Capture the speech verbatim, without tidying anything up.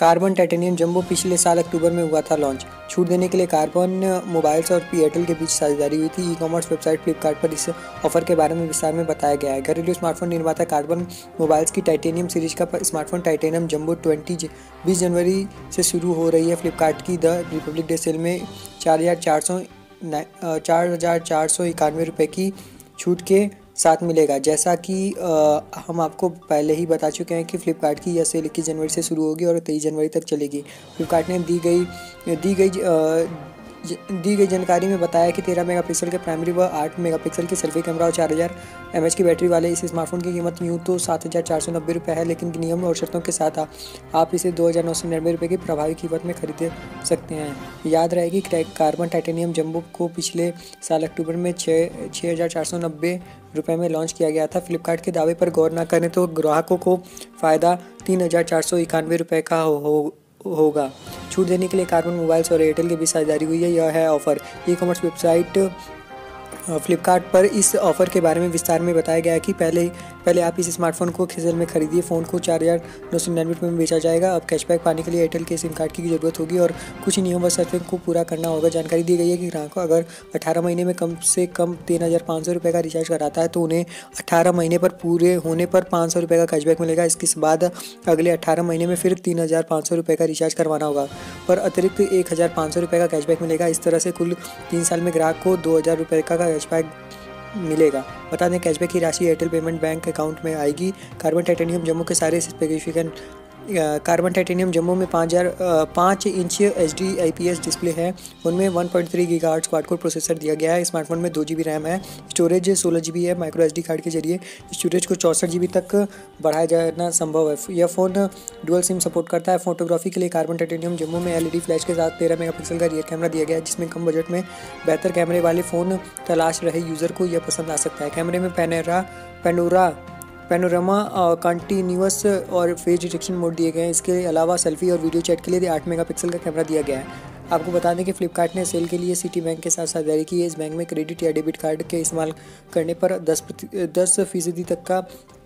Carbon titanium jumbo पिछले साल अक्टूबर में हुआ था लॉन्च। छूट देने के लिए कार्बन मोबाइल्स और एयरटेल के बीच साझेदारी हुई थी। ई कॉमर्स वेबसाइट फ्लिपकार्ट पर इस ऑफर के बारे में विस्तार में बताया गया है। घरेलू स्मार्टफोन निर्माता कार्बन मोबाइल्स की टाइटेनियम सीरीज का स्मार्टफोन टाइटेनियम जंबो ट्वेंटी बीस जनवरी से शुरू हो रही है। फ्लिपकार्ट की द रिपब्लिक डे सेल में चार हज़ार चार सौ चार हज़ार चार सौ इक्यानवे रुपये की छूट के साथ मिलेगा। जैसा कि आ, हम आपको पहले ही बता चुके हैं कि फ्लिपकार्ट की यह सेल इक्कीस जनवरी से शुरू होगी और तेईस जनवरी तक चलेगी। फ्लिपकार्ट ने दी गई दी गई आ, दी गई जानकारी में बताया कि तेरह मेगापिक्सल के प्राइमरी व आठ मेगापिक्सल के सेल्फी कैमरा और चार हज़ार एम एच की बैटरी वाले इस स्मार्टफोन की कीमत यूँ तो सात हज़ार चार सौ नब्बे रुपये है, लेकिन नियम और शर्तों के साथ आप इसे दो हज़ार नौ सौ निन्यानवे रुपये की प्रभावी कीमत में खरीद सकते हैं। याद रहे कि कार्बन टाइटेनियम जंबो को पिछले साल अक्टूबर में छः छः हज़ार चार सौ नब्बे रुपये में लॉन्च किया गया था। फ्लिपकार्ट के दावे पर गौर न करें तो ग्राहकों को फ़ायदा तीन हज़ार चार सौ इक्यानवे रुपये का हो, हो होगा। छूट देने के लिए कार्बन मोबाइल्स और एयरटेल के बीच साझेदारी हुई है। यह है offer. E commerce website Flipkart पर इस ऑफ़र के बारे में विस्तार में बताया गया है कि पहले पहले आप इस स्मार्टफोन को खेजल में खरीदिए। फ़ोन को चार हज़ार नौ सौ निन्यानवे रुपये में बेचा जाएगा। अब कैशबैक पाने के लिए एयरटेल के सिम कार्ड की ज़रूरत होगी और कुछ नियम व शर्तों को पूरा करना होगा। जानकारी दी गई है कि ग्राहक को अगर अठारह महीने में कम से कम तीन हज़ार पाँच सौ रुपये का रिचार्ज कराता है तो उन्हें अठारह महीने पर पूरे होने पर पाँच सौ रुपये का कैशबैक मिलेगा। इसके बाद अगले अठारह महीने में फिर तीन हज़ार पाँच सौ रुपये का रिचार्ज करवाना होगा पर अतिरिक्त एक हज़ार पाँच सौ रुपये का कैशबैक मिलेगा। इस तरह से कुल तीन साल में ग्राहक को दो हज़ार रुपये का कैशबैक मिलेगा। बता दें कैशबैक की राशि एयरटेल पेमेंट बैंक अकाउंट में आएगी। कार्बन टाइटेनियम जम्मू के सारे स्पेसिफिकेशन कार्बन टाइटेनियम जम्मू में पाँच हज़ार पाँच inch H D I P S display है। उनमें one point three gigahertz quad core processor दिया गया है। स्मार्टफोन में दो जी बी रैम है। स्टोरेज सोलह जी बी है। माइक्रो एस डी कार्ड के जरिए स्टोरेज को चौंसठ जी बी तक बढ़ाया जाना संभव है। यह फ़ोन डुअल सिम सपोर्ट करता है। फोटोग्राफी के लिए कार्बन टाइटेनियम जम्मू में एल ई डी फ्लैश के साथ तेरह मेगापिक्सल का रियर कैमरा दिया गया है, जिसमें कम बजट में बेहतर कैमरे वाले फ़ोन तलाश रहे यूज़र को यह पसंद आ सकता है। कैमरे में पैनोरा पैनोरा पैनोरामा कंटिन्यूअस और फेस डिटेक्शन मोड दिए गए हैं। इसके अलावा सेल्फी और वीडियो चैट के लिए आठ मेगापिक्सल का कैमरा दिया गया है। आपको बता दें कि फ्लिपकार्ट ने सेल के लिए सिटी बैंक के साथ साझेदारी की है। इस बैंक में क्रेडिट या डेबिट कार्ड के इस्तेमाल करने पर दस दस फीसदी तक का